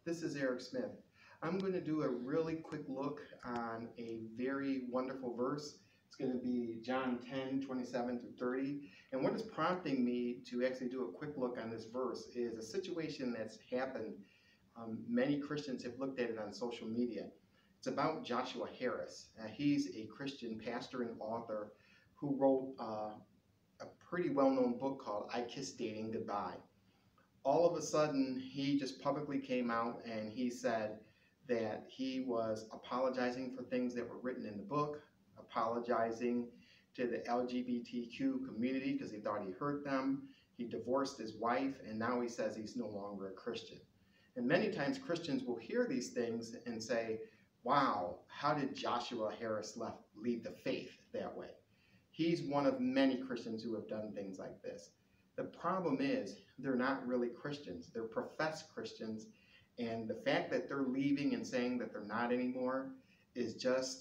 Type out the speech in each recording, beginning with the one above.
This is Eric Smith. I'm going to do a really quick look on a very wonderful verse. It's going to be John 10:27 through 30. And what is prompting me to actually do a quick look on this verse is a situation that's happened. Many Christians have looked at it on social media. It's about Joshua Harris. He's a Christian pastor and author who wrote a pretty well-known book called I Kissed Dating Goodbye. All of a sudden, he just publicly came out and he said that he was apologizing for things that were written in the book, apologizing to the LGBTQ community because he thought he hurt them. He divorced his wife, and now he says he's no longer a Christian. And many times Christians will hear these things and say, wow, how did Joshua Harris leave the faith that way? He's one of many Christians who have done things like this. The problem is they're not really Christians. They're professed Christians. And the fact that they're leaving and saying that they're not anymore is just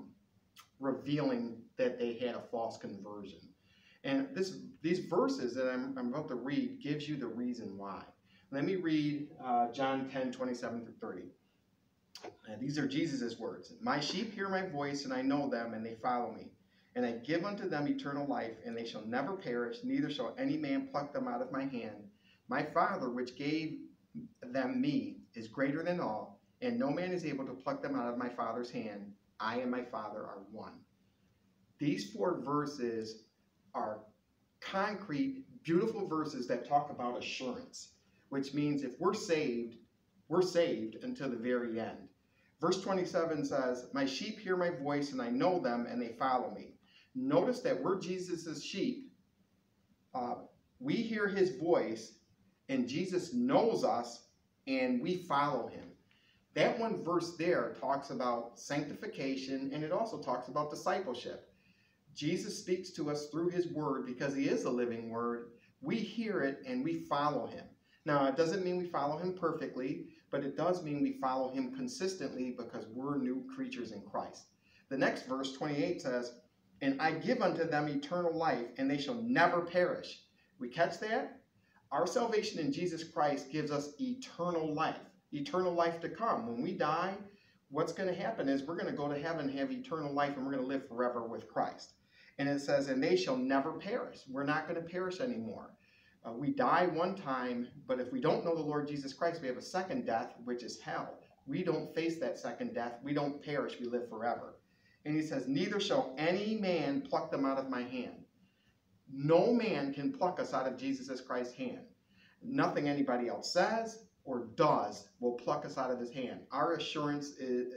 revealing that they had a false conversion. And these verses that I'm about to read gives you the reason why. Let me read John 10:27 through 30. And these are Jesus' words. My sheep hear my voice, and I know them, and they follow me. And I give unto them eternal life, and they shall never perish, neither shall any man pluck them out of my hand. My Father, which gave them me, is greater than all, and no man is able to pluck them out of my Father's hand. I and my Father are one. These four verses are concrete, beautiful verses that talk about assurance, which means if we're saved until the very end. Verse 27 says, my sheep hear my voice, and I know them, and they follow me. Notice that we're Jesus' sheep. We hear his voice, and Jesus knows us, and we follow him. That one verse there talks about sanctification, and it also talks about discipleship. Jesus speaks to us through his word because he is a living word. We hear it, and we follow him. Now, it doesn't mean we follow him perfectly, but it does mean we follow him consistently because we're new creatures in Christ. The next verse, 28, says, and I give unto them eternal life, and they shall never perish. We catch that? Our salvation in Jesus Christ gives us eternal life to come. When we die, what's going to happen is we're going to go to heaven and have eternal life, and we're going to live forever with Christ. And it says, and they shall never perish. We're not going to perish anymore. We die one time, but if we don't know the Lord Jesus Christ, we have a second death, which is hell. We don't face that second death. We don't perish. We live forever. And he says, neither shall any man pluck them out of my hand. No man can pluck us out of Jesus Christ's hand. Nothing anybody else says or does will pluck us out of his hand. Our assurance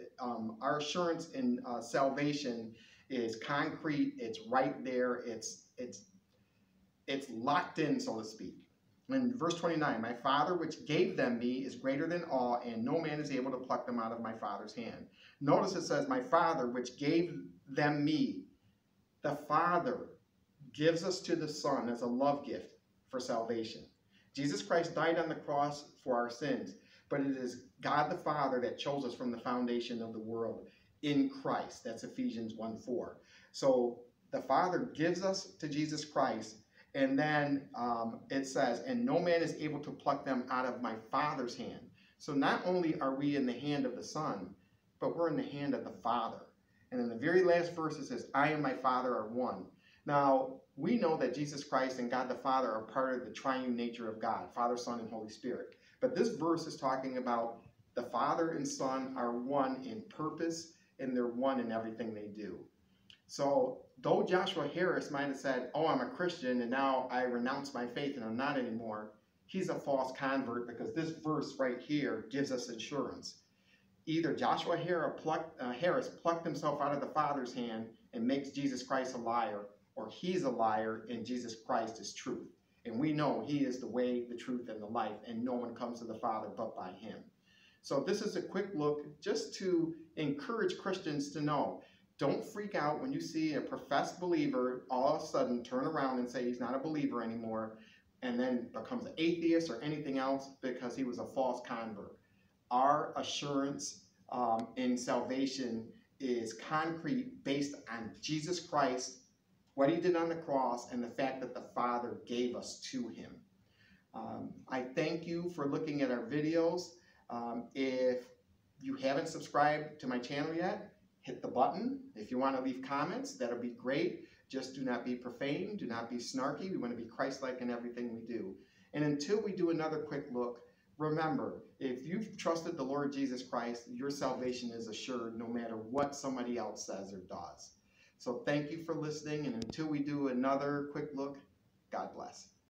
in salvation is concrete. It's right there. It's locked in, so to speak. In verse 29, my Father which gave them me is greater than all, and no man is able to pluck them out of my Father's hand. Notice it says, my Father which gave them me. The Father gives us to the Son as a love gift for salvation. Jesus Christ died on the cross for our sins, but it is God the Father that chose us from the foundation of the world in Christ. That's Ephesians 1:4. So the Father gives us to Jesus Christ. And then it says, and no man is able to pluck them out of my Father's hand. So not only are we in the hand of the Son, but we're in the hand of the Father. And in the very last verse it says, I and my Father are one. Now, we know that Jesus Christ and God the Father are part of the triune nature of God, Father, Son, and Holy Spirit. But this verse is talking about the Father and Son are one in purpose, and they're one in everything they do. So though Joshua Harris might have said, oh, I'm a Christian and now I renounce my faith and I'm not anymore, he's a false convert because this verse right here gives us assurance. Either Joshua Harris plucked himself out of the Father's hand and makes Jesus Christ a liar, or he's a liar and Jesus Christ is truth. And we know he is the way, the truth, and the life, and no one comes to the Father but by him. So this is a quick look just to encourage Christians to know, don't freak out when you see a professed believer all of a sudden turn around and say he's not a believer anymore and then becomes an atheist or anything else because he was a false convert. Our assurance in salvation is concrete based on Jesus Christ, what he did on the cross, and the fact that the Father gave us to him. I thank you for looking at our videos. If you haven't subscribed to my channel yet, hit the button. If you want to leave comments, that'll be great. Just do not be profane, do not be snarky. We want to be Christ-like in everything we do. And until we do another quick look, remember, if you've trusted the Lord Jesus Christ, your salvation is assured no matter what somebody else says or does. So thank you for listening, and until we do another quick look, God bless.